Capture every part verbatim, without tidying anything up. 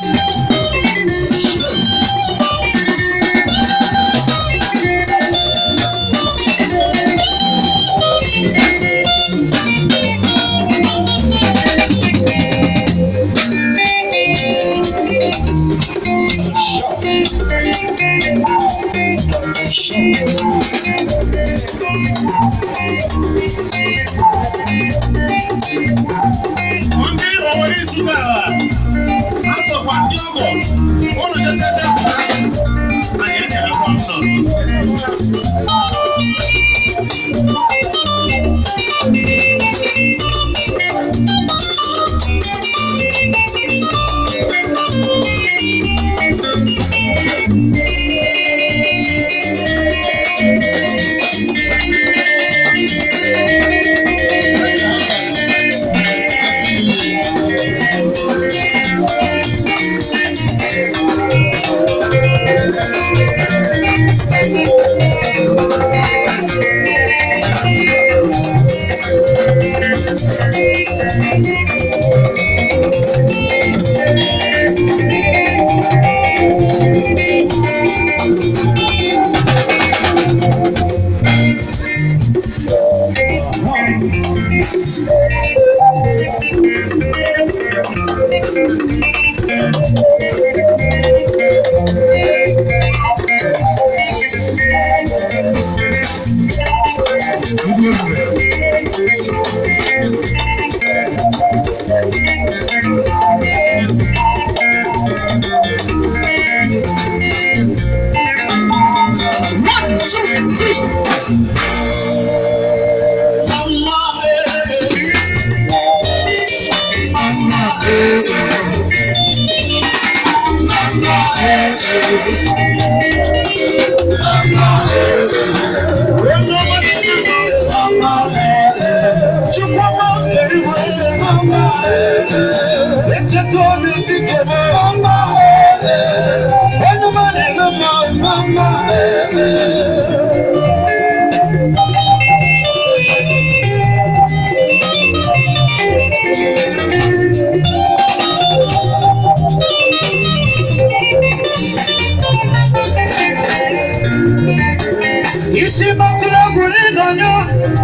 You see my love running on you.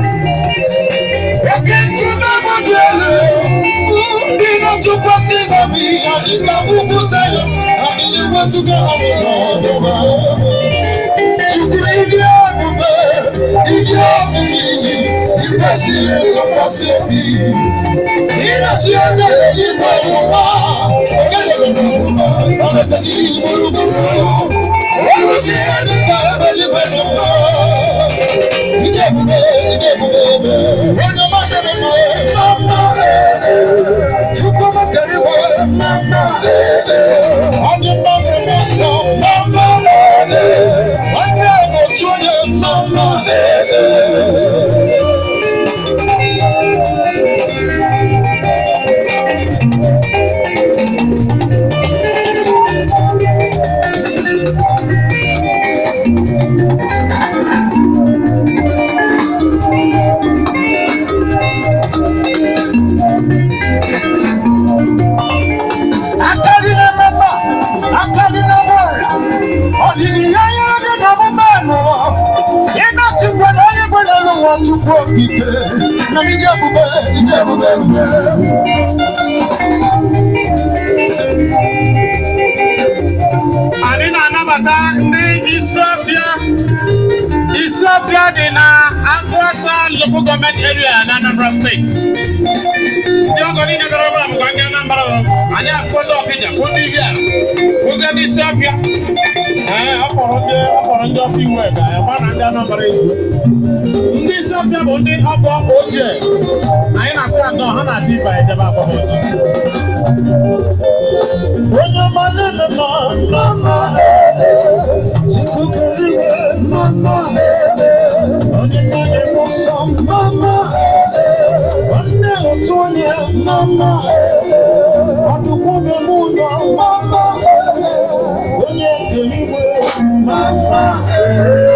I can't do my model. You know to pass it on me. I need to move aside. I need to pass it on me. To bring the other, the other me. You pass it to pass it me. In a chance that you know, I can't even know. I'm a tiny little. Oh, yeah, the Bible, you you never know, you never know. When the mother, Mama, you come and carry one, Mama. On the mother, son, Mama. One day, children, Mama. To walk it, let me get away, get away. I didn't know that the Ethiopia, Ethiopia, in Akwata local government area in Anambra State. You're going to go over, I'm going to number of, and I have put off in the country here. Who's that Ethiopia? I have on the few work, I have one under number is. This is the only upper project. I am saying no, I'm not even by the upper project. When your mother, mama, she could carry mama, only mother was some mama, one day twenty, mama, on the woman moon, mama, when you're mama.